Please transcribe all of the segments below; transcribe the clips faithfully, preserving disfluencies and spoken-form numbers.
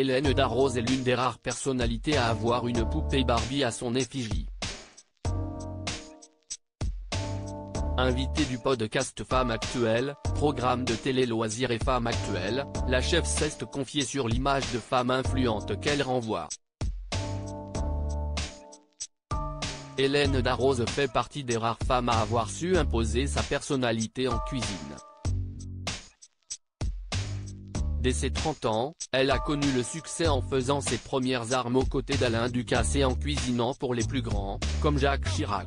Hélène Darroze est l'une des rares personnalités à avoir une poupée Barbie à son effigie. Invitée du podcast Femmes Actuelles, programme de télé-loisirs et Femmes Actuelles, la chef s'est confiée sur l'image de femme influente qu'elle renvoie. Hélène Darroze fait partie des rares femmes à avoir su imposer sa personnalité en cuisine. Dès ses trente ans, elle a connu le succès en faisant ses premières armes aux côtés d'Alain Ducasse et en cuisinant pour les plus grands, comme Jacques Chirac.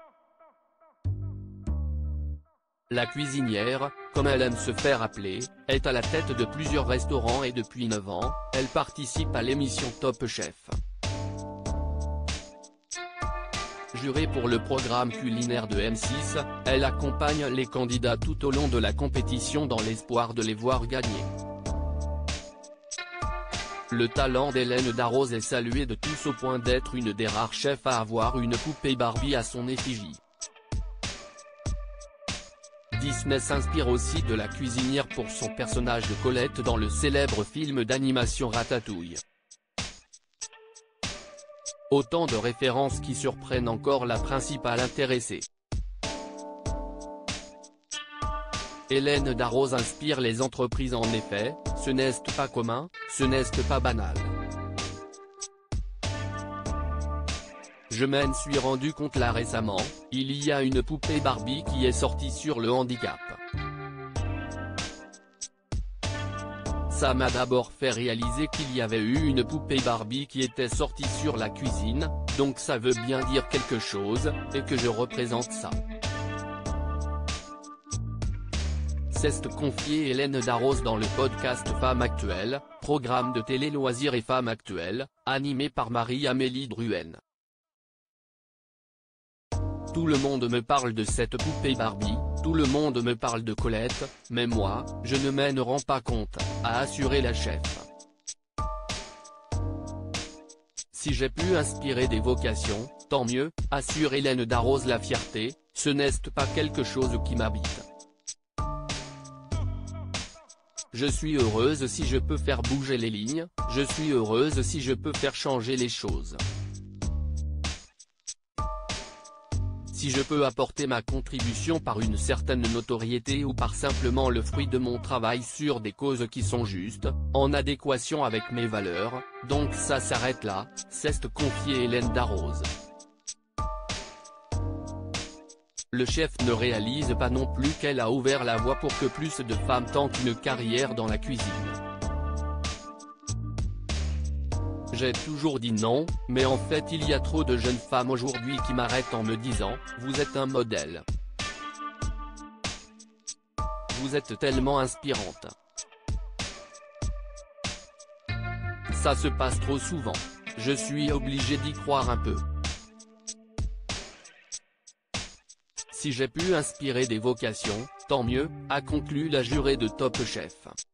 La cuisinière, comme elle aime se faire appeler, est à la tête de plusieurs restaurants et depuis neuf ans, elle participe à l'émission Top Chef. Jurée pour le programme culinaire de M six, elle accompagne les candidats tout au long de la compétition dans l'espoir de les voir gagner. Le talent d'Hélène Darroze est salué de tous au point d'être une des rares chefs à avoir une poupée Barbie à son effigie. Disney s'inspire aussi de la cuisinière pour son personnage de Colette dans le célèbre film d'animation Ratatouille. Autant de références qui surprennent encore la principale intéressée. Hélène Darroze inspire les entreprises en effet, ce n'est pas commun, ce n'est pas banal. Je m'en suis rendu compte là récemment, il y a une poupée Barbie qui est sortie sur le handicap. Ça m'a d'abord fait réaliser qu'il y avait eu une poupée Barbie qui était sortie sur la cuisine, donc ça veut bien dire quelque chose, et que je représente ça. C'est confiée Hélène Darroze dans le podcast Femmes Actuelles, programme de télé-loisirs et Femmes Actuelles, animé par Marie-Amélie Drouhen. Tout le monde me parle de cette poupée Barbie, tout le monde me parle de Colette, mais moi, je ne m'en rends pas compte, a assuré la chef. Si j'ai pu inspirer des vocations, tant mieux, assure Hélène Darroze la fierté, ce n'est pas quelque chose qui m'habite. Je suis heureuse si je peux faire bouger les lignes, je suis heureuse si je peux faire changer les choses. Si je peux apporter ma contribution par une certaine notoriété ou par simplement le fruit de mon travail sur des causes qui sont justes, en adéquation avec mes valeurs, donc ça s'arrête là, s'est confiée Hélène Darroze. Le chef ne réalise pas non plus qu'elle a ouvert la voie pour que plus de femmes tentent une carrière dans la cuisine. J'ai toujours dit non, mais en fait il y a trop de jeunes femmes aujourd'hui qui m'arrêtent en me disant « Vous êtes un modèle. Vous êtes tellement inspirante. » Ça se passe trop souvent. Je suis obligé d'y croire un peu. Si j'ai pu inspirer des vocations, tant mieux, a conclu la jurée de Top Chef.